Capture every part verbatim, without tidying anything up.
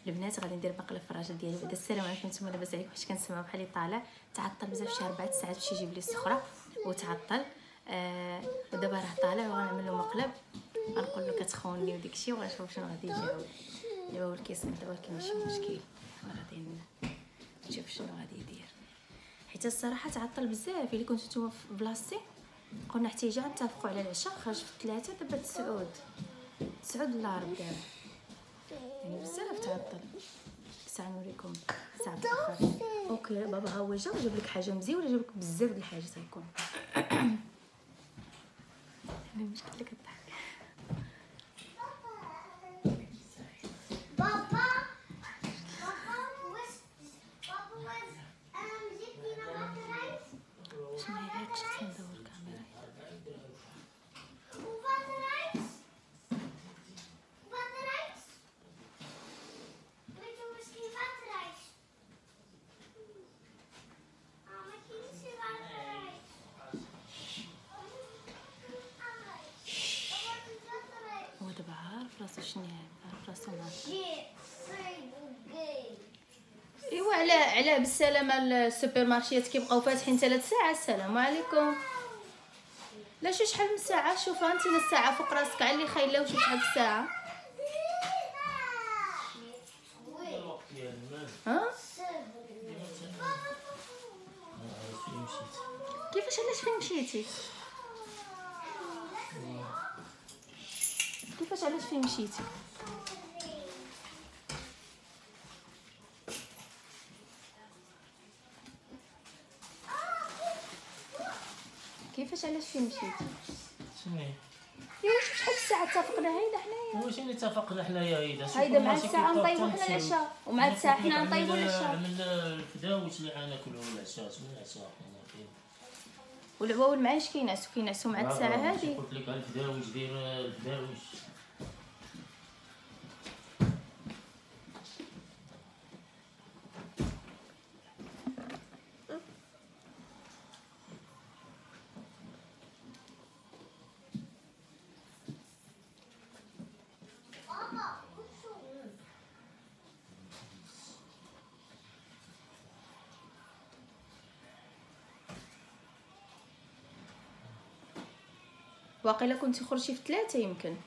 البنات غادي ندير مقلب في الراجل ديالي بعدا. السلام عليكم نتوما، لاباس عليكم؟ فاش كنسمع بحال طالع تعطل بزاف شي اربعة ساعات باش يجيب لي السخره وتعطل. آه ودابا راه طالع وغنعمل له مقلب، غنقول له كتخونني وداكشي وغنشوف شنو غادي يجاوب. دابا هو الكيصمت دابا ولكن ماشي مشكل، غادي نشوف شنو غادي يدير. حيت الصراحه تعطل بزاف. الا كنتو نتوما في بلاصتي قلنا حتى جا نتفقوا على العشاء، خرج في ثلاثة دابا تسعود تسعود الارب دابا، يعني بزاف تعطل. ساعه نوريكم ساعه اخر. اوكي بابا ها هو جا وجاب لك حاجه مزيانه، جاب لك بزاف د الحاجات غيكون. انا مشكل لك الضحك. بابا بابا وش بابا وش ام جبتينا بطريق شنو هي هاك شخص ندور الكاميرا وبطريق وبطريق وانت وش كي بطريق اه ما كاينش بطريق هو دابا عارف راسو شنو عارف راسو ناضي. ايوا على على بالسلامه. السوبر مارشيات كيبقاو فاتحين ثلاث ساعات. السلام عليكم. لا شو شحال من ساعه؟ شوف انت الساعه فوق راسك علي خايله وشوف شحال الساعه. ها كيفاش علاش فين مشيتي؟ كيفاش علاش فين مشيتي؟ كيفاش علاش فين مشيتي؟ شنو هي؟ ايوا شوف شحال الساعه اتفقنا هايدا حنايا. واش اللي اتفقنا حنايا هيدا؟ هايدا مع الساعه نطيبو حنا العشاء ومع الساعه حنا نطيبو العشاء. عمل الفداوش اللي غناكلو العشاء. شنو العشاء؟ والعوا والمعاش كينعسو كينعسو مع الساعه هادي. قلت لك الفداوش دير الفداوش. واقيلا كنتي خرجتي في ثلاثة يمكن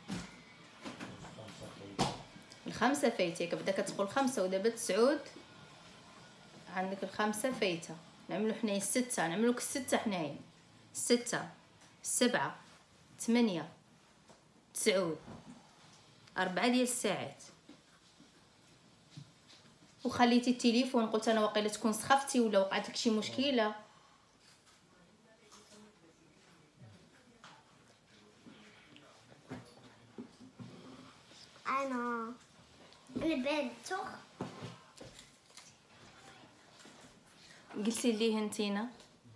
الخمسة فايتك. بدا كتقول خمسة ودابا تسعود عندك الخمسة فايته. نعملو حنايا الستة، نعملو الستة حنايا الستة السبعة ثمانية تسعود أربعة ديال الساعات. وخليتي التليفون قلت انا واقيلا تكون سخفتي ولا وقعت لك شي مشكله. انا البنت قلتي ليه انتينا؟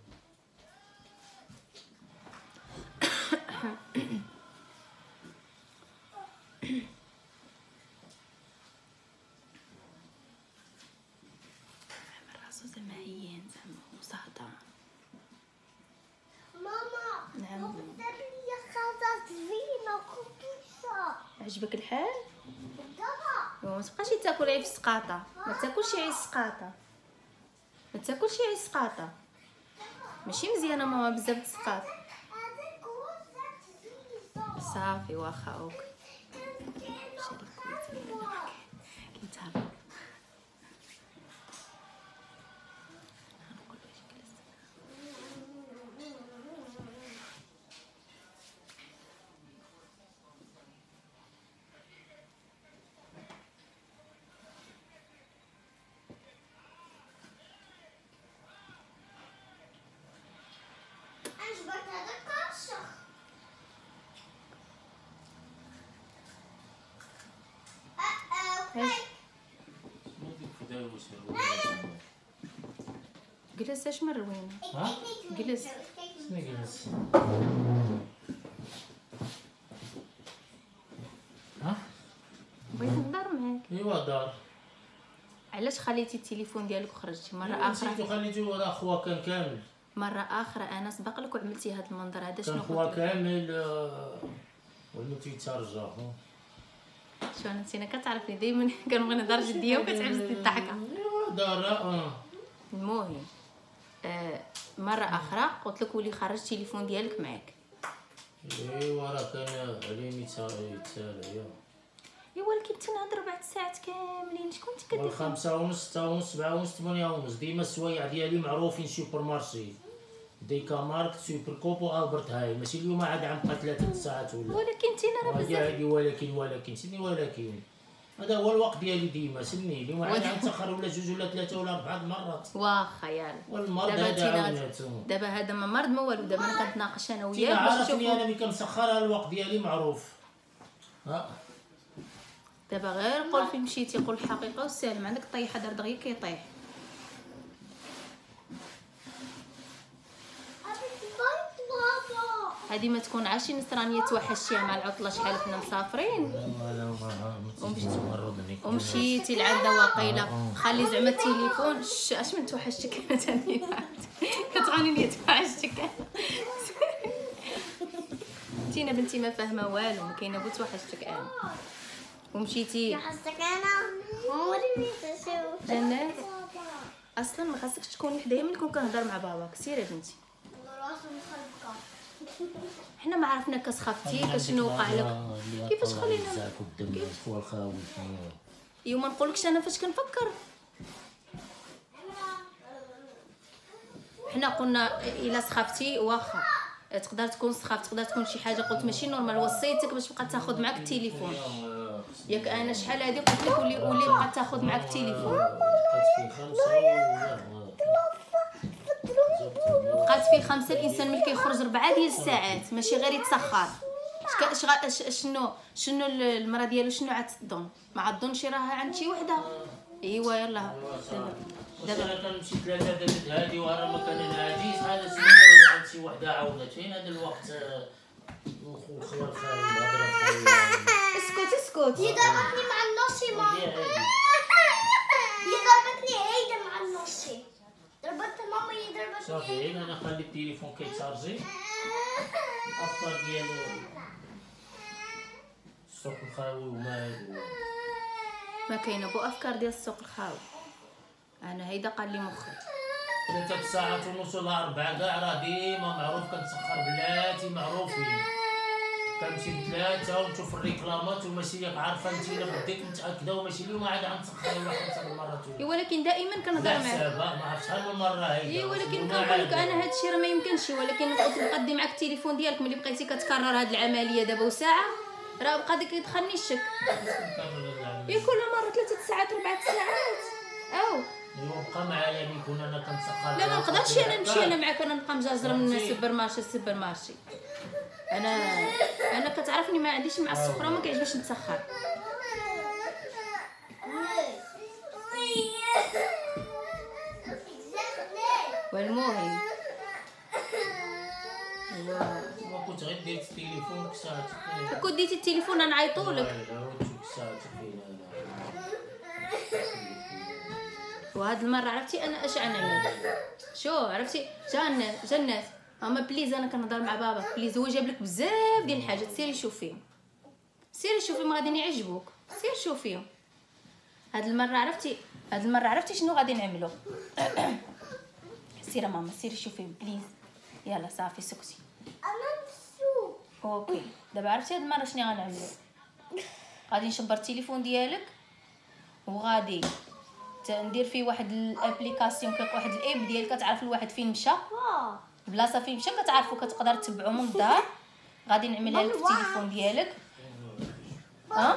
راسو زعما عيان زعما وصهدان. ماما نعم. بابا دار لي خاطر زينه كوكيسه. عجبك الحال؟ بابا ما تبقاش تاكل عيب السقاطه، ما تاكلش عيب السقاطه، ما تاكلش عيب السقاطه، ماشي مزيانه ماما بزاف د السقاط. هذاك هو زينه. صافي واخا اوكي. كيتهرب. عجبك هذا الكرشخ؟ ايش الفداوش جلس؟ اش من روينه؟ ها؟ جلس. شنو جلس؟ ها؟ بغيت نهضر معاك. ايوا دار. علاش خليتي التليفون ديالك وخرجتي مره نسيتو اخرى؟ خليتو راه خوا كان كامل. مره اخرى انا سبق لك وعملتي هذا المنظر هذا. كان شنو خوا قلت لك؟ كامل. آه، ولو تيترجع. شو انا نسينا كتعرفني دائما كنبغي نهضر جديه وكتعبسني الضحكه. دار اه المهم آه مره اخرى قلت لك ولي خرج التليفون ديالك معاك. ايوا راه كان عليه يتسال يا ايوا ولكن انت نهضر ربع ساعات كاملين شكون انت كدير؟ خمسة ونص ستة ونص سبعة ونص ثمانية ونص ديما السوايع ديالي معروفين سوبر مارشي ديكا ماركت سوبر كوبو البرت هاي ماشي اليوم عاد عم بقى ثلاثة ساعات ولا ولكن انت راه بزاف. هادي ولكن ولكن سيدي ولكن هذا هو الوقت ديالي ديما سني اليوم عاد عم تاخر ولا جوج ولا ثلاثة ولا أربعة مرات. واخا يالا والمرض دابا هذا تينا عاوناتو. دابا هذا ما مرض ما والو دابا انا كنتناقش انا تينا وياك باش عارفني نشوفو. انا ملي كنسخرها الوقت ديالي معروف. ها دابا غير قول فين مشيتي قول الحقيقه وسالم عندك طيحه دار دغيا كيطيح. هادي ما تكون عاشي نصرانيه توحشتيها مع العطله شحال كنا مسافرين ومشيتي لعندها واقيلا خلي زعما التليفون ش- اش من توحشتك انا ثاني كتغني لي توحشتك تينا بنتي ما فاهمه والو ما كاينه بو توحشتك انا ومشيتي حسك انا عمري ما تشوف جنات. اصلا ما خاصكش تكوني حدايا ملي كون كنهضر مع باباك سيري يا بنتي راسي مخلقه. حنا ما عرفنا كسخفتي كشنو وقع لك كيفاش خلينا كيف هو الخاوي ايوا ما نقولكش انا فاش كنفكر حنا قلنا الا سخفتي واخا تقدر تكون سخافت تقدر تكون شي حاجه قلت ماشي نورمال وصيتك باش تبقى تاخذ معاك التليفون ياك انا شحال هادي قلت لك ولي ولي بقى تاخذ معاك التليفون بقات فيه خمسه الانسان ملي كيخرج ربعه ديال الساعات ماشي غير يتسخر شك- شغ- ش- شنو شنو المرا ديالو شنو عاد تظن ما عاد تظنش راها عند شي وحده. ايوا يلا دابا دابا دابا انا كنمشي ثلاثه درت هادي ورا مكان الهادي هذا سنين عند شي وحده عاونت فين هذا الوقت الخبر خاوي الهضره خاوي اسكت اسكت هي ضربتني مع النصي ماما. هي هادي هي ضربتني هيدا مع النصي. ضربت ماما هي ضربتني. صافي انا خلي التليفون كيتشارجي الافكار ديالو السوق الخاوي وما هادو ما كاينه بو افكار ديال السوق الخاوي انا هيدا قال لي مخي ثلاثة ساعات ونص ولا أربعة كاع راه ديما معروف كنتسخر بلاتي معروفين كنمشي بثلاثة ونشوف الريكلامات وماشي ياك عارفة انت الا بديك متأكدة وماشي اليوم عاد غنتسخر ولا خمسة المرات اي ولكن دائما كنهضر لا معاك. حسابها ما عرفتش شحال من مرة هيدا اي ولكن وما كنقول لك عاد. انا هذا الشيء راه ما يمكنش ولكن قلت نقدي معاك التليفون ديالك ملي بقيتي كتكرر هاد العمليه دابا وساعه راه بقى ديك يدخلني الشك اي كل مره ثلاثه ساعات اربعه ساعات او ايوا بقى معايا ملي كنا انا كنتسخر لا ما نقدرش انا نمشي انا معاك انا نبقى مجازره من السوبر مارشي السوبر مارشي انا انا كتعرفني ما عنديش مع السخره ما كيعجبنيش نتسخر. والمهم ايوا ما كنت غير ديت التليفون كساتك كون ديتي التليفون انا نعيطولك وهاد المره عرفتي انا اش انا شو عرفتي جنات جنات اما بليز انا كنهضر مع بابا بليز هو جاب لك بزاف ديال الحاجات سيري شوفيهم سيري شوفيهم غادي يعجبوك سير شوفيهم هاد المره عرفتي هاد المره عرفتي شنو غادي نعملو سيري ماما سيري شوفيهم بليز يلا صافي سكتي انا نسوق. اوكي دابا عرفتي هاد المره شنو غنعملو غادي نشبر التليفون ديالك وغادي ندير فيه واحد الابليكاسيون كيق واحد الاب ديال كتعرف الواحد فين مشى واه. بلاصه فين مشى كتعرفو كتقدر تتبعو من الدار غادي نعملها لك في التليفون ديالك ها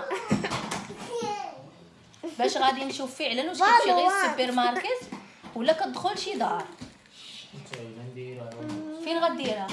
باش غادي نشوف فعلا واش كتمشي غير السوبر ماركت ولا كتدخل شي دار فين غديرها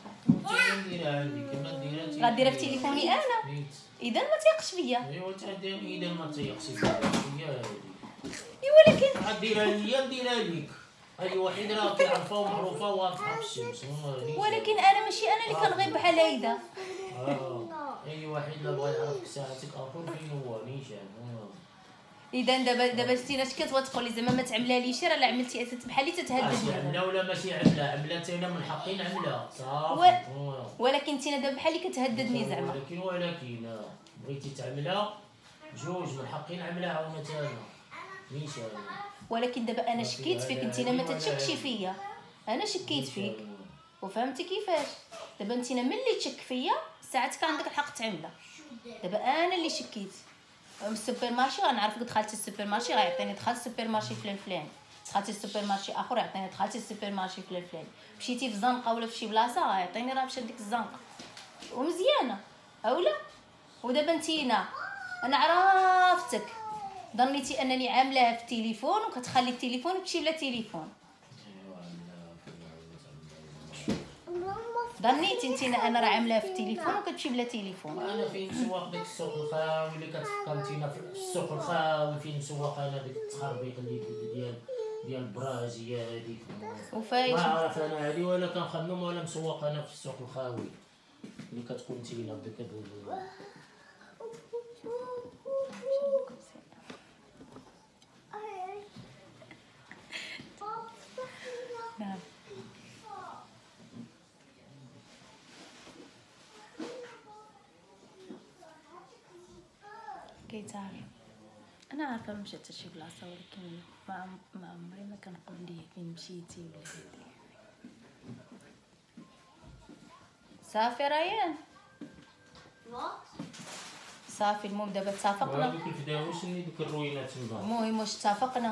غديرها في تليفوني انا اذا ما تيقش بيا ايوا تدير اذا ما تيقش هي اي ولكن غديرها ليا نديرها ليك اي واحد راه كيعرفها ومعروفه واضحه في الشمس ولكن انا ماشي انا اللي كنغيب بحال هيدا اه اي واحد لا بغى يعرف ساعتك اخر فين هو نيشان اذا دابا دابا شتينا اش كتبغي تقولي زعما ما تعملهاليش راه لا عملتي بحال اللي تتهدد ماشي منها. عملها ولا ماشي عملها عملت انا من حقي نعملها و- صافي ولكن انت دابا بحال اللي كتهددني زعما ولكن ولكن بغيتي تعملها جوج من حقي نعملها عاونت انا ماشي. ولكن دابا انا شكيت فيك، انت ما تتشكشي فيا، انا شكيت فيك وفهمتي كيفاش. دابا انت ملي تشك فيا ساعات كان عندك الحق تعملها. دابا انا اللي شكيت من السوبر مارشي، غنعرفك دخلتي السوبر مارشي غيعطيني دخلت السوبر مارشي فلان فلان، دخلتي السوبر مارشي اخر يعطيني دخلتي السوبر مارشي فلان فلان، مشيتي في زنقه ولا في شي بلاصه غيعطيني راه مشات ديك الزنقه ومزيانه اولا. ودابا انتينا انا عرفتك ظنيتي انني عاملاها في التليفون وكتخلي التليفون وتمشي بلا تليفون، ظنيتي انتينا انا راه عاملاها في التليفون وكتمشي بلا تليفون. انا فين مسوق ديك السوق الخاوي اللي كتقامتينا في السوق الخاوي، فين مسوق انا ديك التخربيق اللي ديال ديال البراجيه هذيك وفايش ما عرف انا هذه ولا كنخمم ولا مسوق انا في السوق الخاوي اللي كتكون تينا بديك ال- نعم. كيتعرف انا عارفه ما مشيت لشي بلاصه، ولكن ما عم- ما عمري ما كنقول ليه فين مشيتي ولا هادي. صافي ريان صافي. المهم دابا اتفقنا، وهذوك الفداوي شني دوك الروينات تما. المهم واش اتفقنا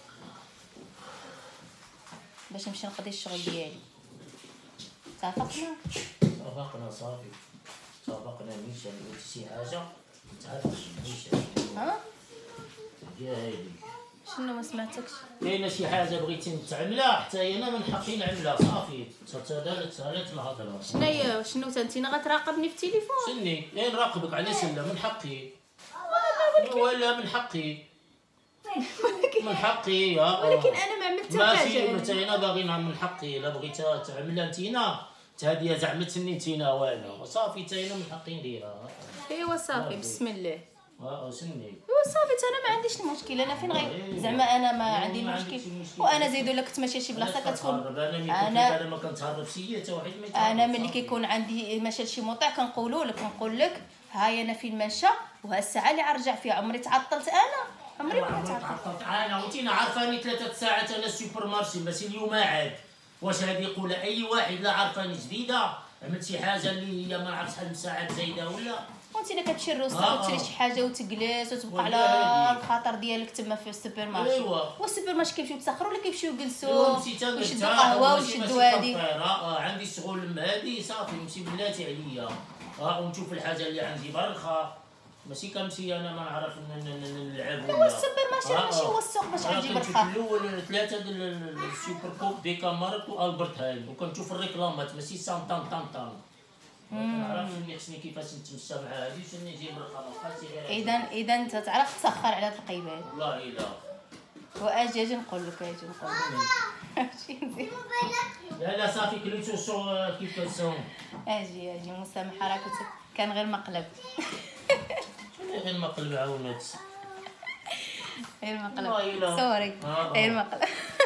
باش نمشي نقضي الشغل ديالي. اتفقنا اتفقنا صافي اتفقنا ميشا قلت شي حاجه تعرف ميشا ها يا هادي شنو ما سمعتكش. كاينه شي حاجه بغيتي تعملها حتى انا من حقي نعملها صافي تسالت سالت الهضره. شناهي شنو انت غتراقبني في التليفون؟ شني ايه نراقبك علاش لا من حقي ولا من حقي من حقي يا ولكن انا ما عملت حتى ماشي حاجه. متى انا باغي نعمل من حقي الا بغيتها تعملها انتينا هادي زعما تنيتينا وانا صافي حتى انا من حقي نديرها. ايوا صافي بسم الله. اه شني ايوا صافي انا ما عنديش المشكل، انا فين غير زعما انا ما عندي ما المشكل. عندكش المشكل. وانا زيدو لك تمشي شي بلاصه كتكون انا انا انا ما كنتهرب سيا حتى واحد ما يتهرب. انا ملي كيكون عندي مشى لشي موطع كنقولوا لك كنقول لك هاي انا فين مشى وها الساعه اللي غنرجع فيها. عمري تعطلت انا عمري ما تعطلت. انا وانتينا عارفاني ثلاثه ساعات انا السوبر مارشي ماشي اليوم عاد. واش هادي يقول اي واحد لا عارفاني جديده عملت شي حاجه اللي هي ما عرفت شحال من ساعات زايده ولا وانت الا كتمشي للروستا آه، وتشري آه. شي حاجه وتجلس وتبقى ولا على هادي. الخاطر ديالك تما في السوبر مارشي. ايوا والسوبر مارشي كيمشيو يتسخروا ولا كيمشيو ايوا يجلسوا مشيت ويشدوا قهوه ويشدوا هادي. اه عندي شغل هادي صافي نمشي بلاتي عليا اه ونشوف الحاجه اللي عندي برخه ماشي كنمشي انا ما نعرف نلعب هو السوبر مارشي راه ماشي هو السوق باش غتجيب كنشوف الخاطر. الاول ثلاثه ديال السوبر كوب دي كامارت والبرت هاني وكنشوف الريكلامات ماشي سان طان طان طان. ما كنعرفش اللي خصني كيفاش نتمشى مع هادي وشنو نجيب الرقم بقاتي غير اذا اذا انت تعرف تسخر على هاد القيبات. والله الا واجي اجي نقول لك اجي نقول لك شي مزيان. لا لا صافي كليتو شو كيف كنسون اجي اجي مسامحه راه كنت كان غير مقلب. شنو غير مقلب عاونات غير والله مقلب إلا. سوري آه، آه. غير مقلب.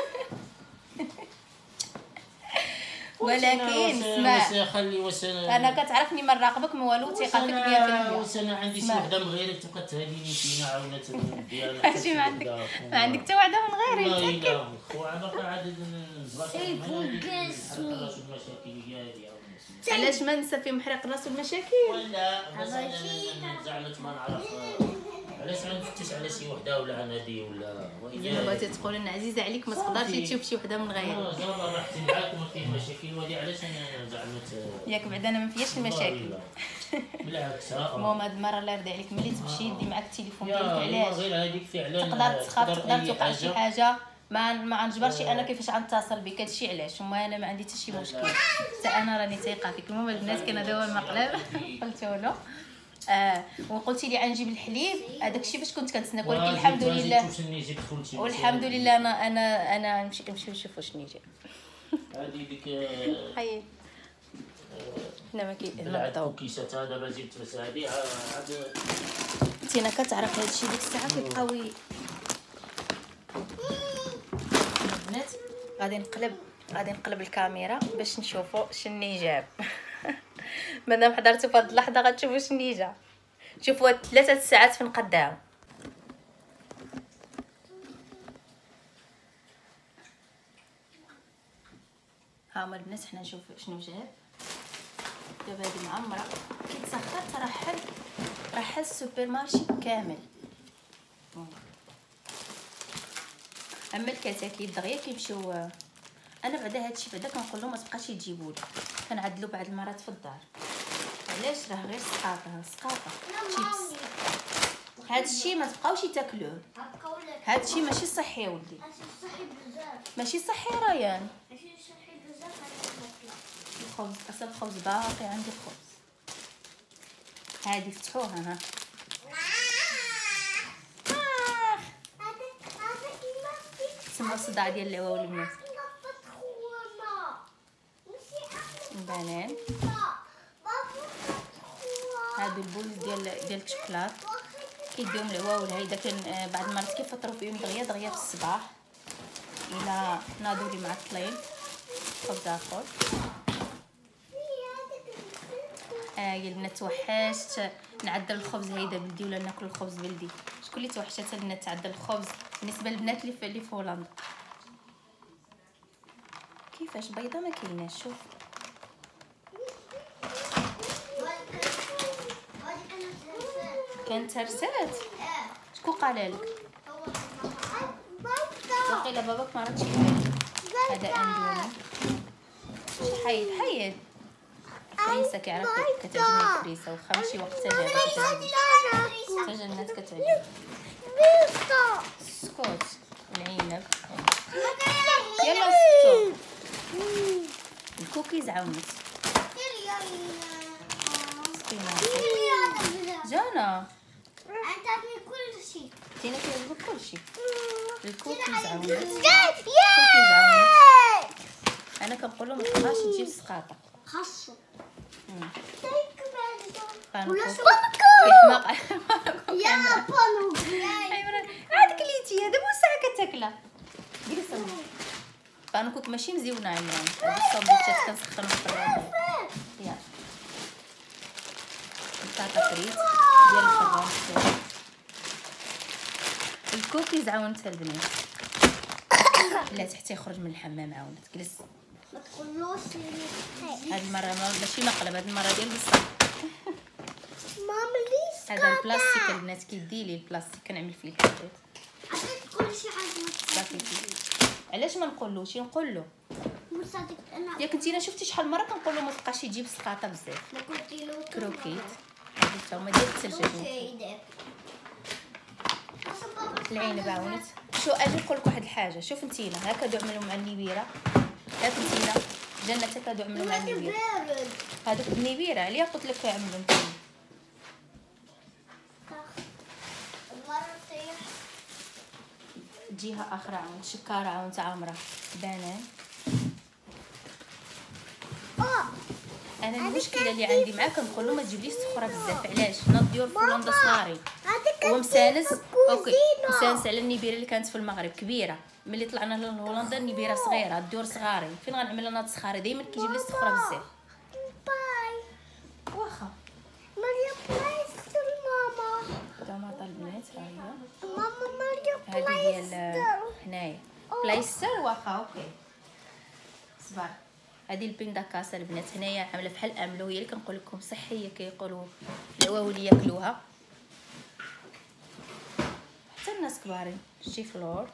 ولكن اسمع خلي واش انا كتعرفني ما نراقبك ما والو ثقتك مية في المية. واش انا عندي شي اسمع. وحده من غيرك تبقى تهديني فينا عاونات ديالنا ماشي ما عندك ما عندك حتى وحده من غيري والله متاكد. الا خو انا باقي عاد نزبط المشاكل ديالي علاش ما ننسى في محرق الراس والمشاكل. ولا مثلا زعما ما نعرف علاش غنفتش على شي وحده ولا نادي ولا الا بغيتي تقول ان عزيزه عليك ما تقدرش صافي. تشوف شي وحده من غيرك. اه زعما راحتي معاك وما كاين مشاكل ودي علاش انا زعما ياك بعدا انا ما فياش المشاكل. بالعكس ها المهم هاد المره الله يرضي عليك ملي تمشي دي معاك التليفون ديالك يا علاش غير هذيك فعلا تقدر تخاف تقدر أي توقع شي حاجة. حاجه ما ما غنجبرش انا كيفاش غنتصل بك. هادشي علاش وما انا ما عندي حتى شي مشكل حتى انا راني ثقه فيك. المهم البنات كان هذا هو المقلب قلت له اه وقلتي لي غنجيب الحليب هذاك الشيء باش كنت كنتسناك ولكن الحمد لله والحمد لله انا انا انا نمشي نمشي نشوف واش نيجي. هذه ديك حي حنا ما كاين بلعت كوكيسات هذا دابا زدت بس هذه عاد انت انا كتعرف هذا الشيء ديك الساعه كيبقاو البنات. غادي نقلب غادي نقلب الكاميرا باش نشوفوا شني جاب. مادام حضرتوا في هذه اللحظه غتشوفوا شني جا. شوفوا هاد ثلاثه ساعات فين قداهم. ها هما البنات حنا نشوف شنو جاب. دابا هادي معمره كيتسخر ترحل رحل السوبر مارشي كامل. اما الكتاكيت دغيا كيمشيو. انا بعدا هادشي بعدا كنقول لهم ما تبقاش تجيبوا لي، كنعدلو بعض المرات في الدار. علاش؟ راه غير سقاطه سقاطه شيبس. هادشي ما تبقاوش تاكلوه، هادشي ماشي صحي ولدي، صحي بزاف، ماشي صحي ريان. ماشي صحي بزاف. الخبز اصلا الخبز باقي عندي الخبز. هادي فتحوها ها. تسمى الصداع ديال العوا والبنات. البنان هادو البولز ديال ديال الشوكولات كيديهم العوا والهيدا. كان بعض المرات كيفطروا فيهم دغيا دغيا في الصباح الى ناضوا لي معطلين. خبز اخر. اه يا البنات توحشت نعدل الخبز هيدا بلدي ولا ناكل الخبز بلدي. شكون اللي توحشات البنات تعدل الخبز بالنسبه للبنات اللي في اللي في هولندا؟ كيفاش بيضه ما كايناش. شوف كانت هرسات. شكون قال لك؟ واقيلا باباك ما راتش يبان. هذا اندومي. حيد حيد فريسه كيعرف كتعجبني الفريسه واخا ماشي وقتها دابا كتعجبني حتى جنات كتعجبني. سكوت العنب. يلا سكتو. الكوكيز عاونت جانا. انت عطني كل شيء. تينا كيعجبك كلشي. الكوكيز عاونت الكوكيز عاونت. انا كنقول لهم ما تبقاش تجيب سقاطه خاصو. ولا سكوكو يا بانو هذيك اللي تي هذا مو ساعه كتاكلها. ديري صبر. بانكوك ماشي مزيونه عمران. هذا الصابوطات كنسخنو في الرابع. يلا البطاطا فريت ديال الفران. الكوكيز عاونتها البنات. لا حتى يخرج من الحمام عاونت جلس. ما تقولوش هاد المره ماشي مقلب، هاد المره ديال البصل. ماما ليش هذا البلاستيك البنات كيدي لي البلاستيك كنعمل فيه الحاجات. عطيك كل شيء عاجبك. صافي. علاش ما نقولوش نقول له؟ مصدق انا ياك انتينا شفتي شحال مره كنقول له ما تبقاش يجيب سقاطه بزاف. ما قلت له كروكيت هادو تا هما ديال الثلجه. العنب عاونت. شو اجي نقول لك واحد الحاجه. شوف انتينا هاكا دو عملوا مع النبيره. هاك انتينا جنة هاكا دو عملوا مع النبيره. هذوك النبيره عليا قلت لك عملوا انتينا. جهه اخرى عاونت شكاره عاونت عامره. بنان. انا المشكله اللي عندي معاه كنقول له ما تجيبليش سخره بزاف. علاش؟ ناض ديور في هولندا صغارين هو مسانس. اوكي مسانس على النبيره اللي كانت في المغرب كبيره. ملي طلعنا لهولندا النبيره صغيره الديور صغارين. فين غنعمل انا هاد الصخاري؟ دائما كيجيب لي السخره بزاف. باي واخا مريم بلايستر ماما. طماطه البنات ها هي. ماما مريم هادي ديال هنايا بلايستر. واخا اوكي صبر. هذه البيندا كاسه البنات هنايا عامله بحال الاملو. هي اللي كنقول لكم صحيه كيقولوا العواولي ياكلوها حتى الناس كبارين. شي فلور.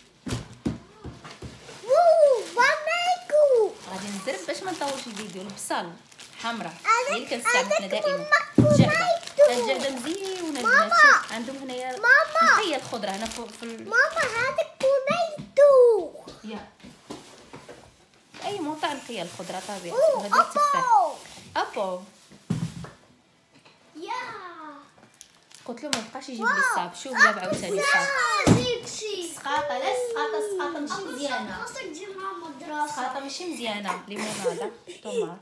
وو باميكو. غادي نزرب باش ما نطولش الفيديو. البصل حمراء هي اللي كنستعمل حنا دائما. الجعده الجعده مزيونه البنات. عندهم هنايا نقيه الخضره هنا في ماما هذا كونيتو. يا اي موطع نقيه الخضره طبيعي. وهذا التفاح ابو. يا قلت له ما بقاش يجيب لي الصاب. شوف جاب عاوتاني الصاب. زيبشي سقاطه لا سقاطه سقاطه ماشي مزيانه. خاصك تجي مع مدرسة. سقاطه ماشي مزيانه. ليموناده طوماط.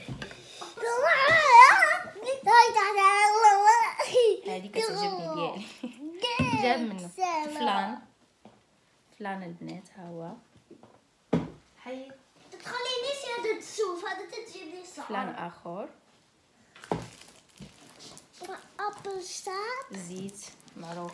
هذه كتعجبني ديالي. جاب منه فلان. فلان البنات ها هو. حي تخلينيش هذا تشوف هذا تجيب لي صح. فلان اخر. ابل ساب زيت معروف،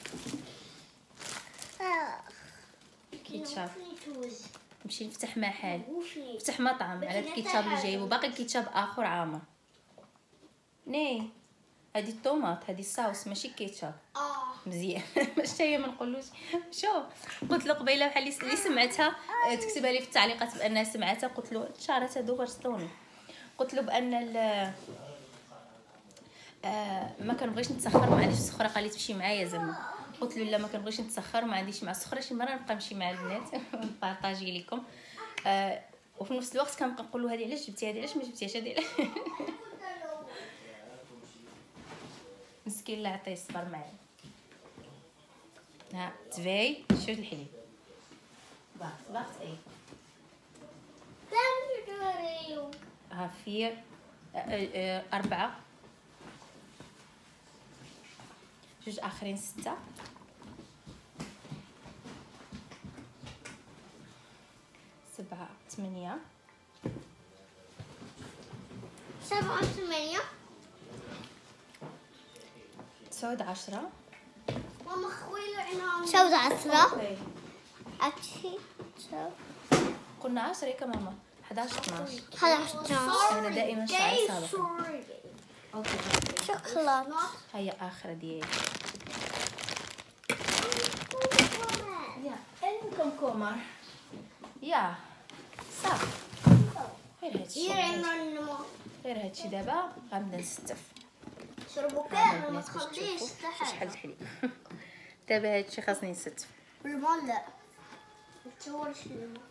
كيتشاب. نمشي نفتح محل، نفتح مطعم على الكيتشاب اللي جايبو، باقي الكيتشاب اخر عامر. ني هادي الطوماط، هادي الصوص ماشي كيتشاب. اه مزيان. ماشي هي ما نقولوش. شوف قلت له قبيله بحال اللي سمعتها تكتبها لي في التعليقات بانها سمعتها. قلت له شعرات هادو برسلوني. قلت له بان آه ما كنبغيش نتسخر، ما عنديش السخره. قال لي تمشي معايا زعما. قلت له لا ما كنبغيش نتسخر، ما عنديش مع السخره. شي مره نبقى نمشي مع البنات نبارطاجي لكم. آه وفي نفس الوقت كنبقى نقول له هذه علاش جبتي، هذه علاش ما جبتيهاش، هذه علاش. مسكين الله يعطيه الصبر معايا. ها تباي شوف الحليب باغت باغت اي ها فيه أربعة، جوج آخرين ستة، سبعة ثمانية، سبعة ثمانية، تسعود عشرة. ماما خويلو عنهم تسعود عشرة. أكشي قلنا عشرة ياك ماما. حداش اثناش. حداش اثناش. أنا دائما شعري سابق. أوكي شوكولات. هيا آخر ديالي. يا عندكم كومر. يا صافي. غير هادشي. غير هادشي دابا غنبدا نستف. شربوا كامل ما تخليش شحال الحليب. دابا هادشي خاصني نستف. بالماء لا. تصورش الماء.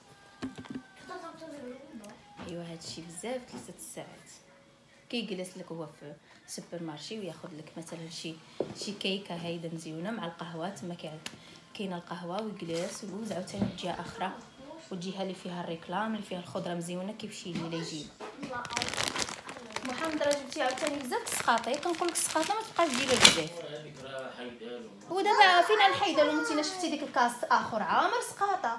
ايوا هادشي بزاف ثلاثة ساعات. كيجلس لك هو في سوبر مارشي وياخذ لك مثلا شي شي كيكه هايده مزيونه مع القهوه. تما كاينه القهوه ويجلس ويجوز عاوتاني جهه اخرى والجهه اللي فيها الريكلام اللي فيها الخضره مزيونه كيمشي لي يجيب. محمد راه جبتي عاوتاني بزاف السقاطه. كنقول لك السقاطه ما تبقاش ديرها بزاف. ودابا فين نحيدها لو انت شفتي ديك الكاس اخر عامر سقاطه.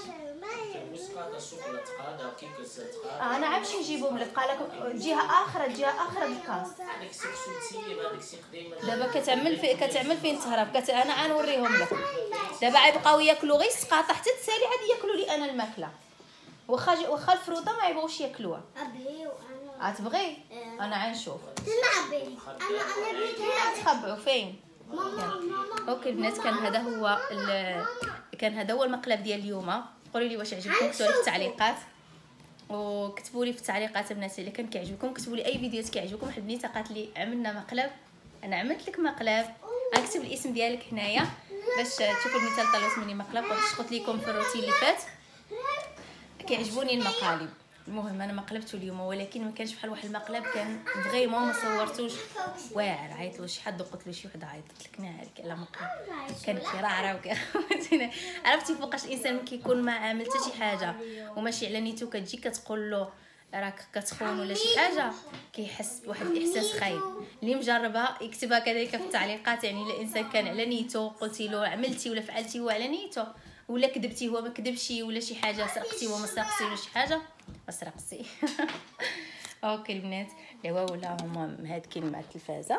آه انا عامشي نجيبهم لك. قال لك جهه اخرى جهه اخرى بالكاس. دابا كتعمل في كتعمل فين تهرب كت... انا غنوريهم لك. دابا غيبقاو ياكلوا غير السقاطه حتى تسالي عاد ياكلوا لي انا الماكله. واخا واخا الفروطه ما يبغوش ياكلوها. ابي وانا غتبغي انا غنشوف. تلعبي انا انا بغيت تخبعوا فين. ماما ماما. اوكي البنات كان هذا هو ال... كان هذا هو المقلب ديال اليوم. قولوا لي واش عجبكم، كتبوا لي في التعليقات. وكتبوا لي في التعليقات البنات الا كان كيعجبكم. كتبوا لي اي فيديوهات كيعجبكم. واحد البنيته قالت لي عملنا مقلب، انا عملت لك مقلب. غنكتب الاسم ديالك هنايا باش تشوفوا المثال. طلبت مني مقلب واش قلت لكم في الروتين اللي فات كيعجبوني المقالب. المهم انا ما قلبته اليوم ولكن ما كانش بحال واحد المقلب كان فريمون ما صورتوش واعر. عيطت له شي حد وقلت له شي وحده عيطت لك ناهار على مقلب كان كيرعرع وكيخوتنا. عرفتي فوقاش الانسان كيكون ما عامل حتى شي حاجه وماشي على نيتو كتجي كتقول له راك كتخون ولا شي حاجه كيحس بواحد الاحساس خايب. اللي مجربها يكتبها كذلك في التعليقات. يعني الا الانسان كان على نيتو قلتي له عملتي ولا فعلتي هو على نيتو ولا كذبتي هو ما كذبش ولا شي حاجه سرقتي هو ما سرقتي ولا شي حاجه ما سرقتي. اوكي البنات دابا ولا هما مهادكين مع التلفازه.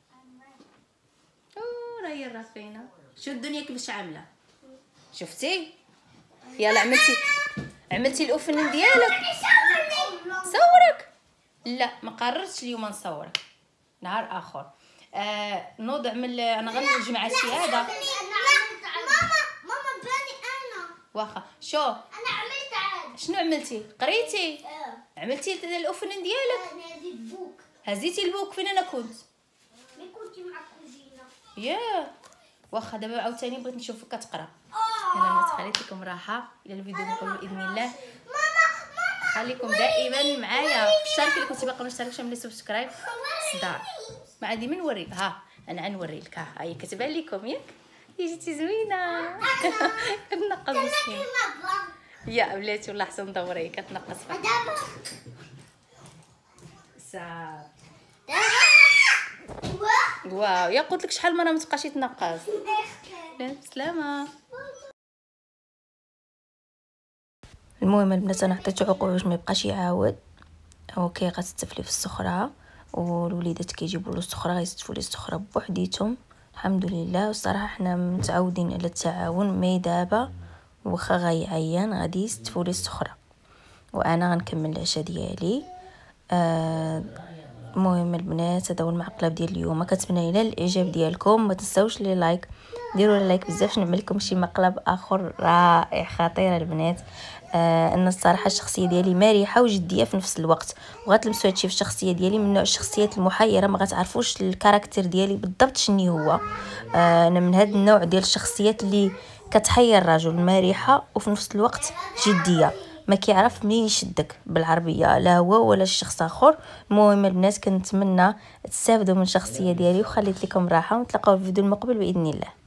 او راهي الرافينه شو الدنيا كيفاش عامله. شفتي يلا عملتي عملتي الاوفن ديالك. صورك لا ما قررتش اليوم نصورك نهار اخر. آه نوض عمل انا غنجمع هادشي هذا. ماما ماما باني انا واخا شو انا عملت عاد. شنو عملتي قريتي اه عملتي الاوفن ديالك. انا هذه بوك هزيتي البوك فين انا كنت ملي كنت مع كوزينه. ياه واخا دابا عاوتاني بغيت نشوفك كتقرا. اه انا ما خليت لكم راحه الى الفيديو نقول باذن الله. ماما ماما خليكم دائما معايا. اشتركي اللي كنتي باقا ما اشتركتش عملي سبسكرايب صداع. ما عندي من نوريك. ها انا غنوري لك. ها هي كتبان لكم ياك جيتي زوينه. كتنقص مسكين يا بلاتي والله حسن دوري كتنقص فيها دابا صافي. دابا واو يا قلت لك شحال مره ما تبقاش يتنقص. بسلامه. المهم البنات انا عطيتو عقول باش ما يبقاش يعاود. اوكي غتستفلي في السخره والوليدات كيجيبوا له السخره غيستفوا لي السخره بوحديتهم الحمد لله. والصراحه حنا متعودين على التعاون. مي دابا واخا غيعيان غادي يستفوا لي السخره وانا غنكمل العشاء ديالي. آه المهم البنات هذا هو المعقلب ديال اليوم. كنتمنى الى الاعجاب ديالكم. ما تنساوش لي لايك، ديروا لي لايك بزاف نعمل لكم شي مقلب اخر رائع خطير البنات. آه ان الصراحه الشخصيه ديالي مرحه وجديه في نفس الوقت، وغتلمسوا هادشي في الشخصيه ديالي من نوع الشخصيات المحيره ما غتعرفوش الكاركتر ديالي بالضبط شنو هو. آه انا من هذا النوع ديال الشخصيات اللي كتحير الرجل، مرحه وفي نفس الوقت جديه، ما كيعرف منين يشدك بالعربيه لا هو ولا شي شخص اخر. المهم البنات كنتمنى تستافدوا من الشخصيه ديالي وخليت لكم راحه، ونتلاقاو في الفيديو المقبل باذن الله.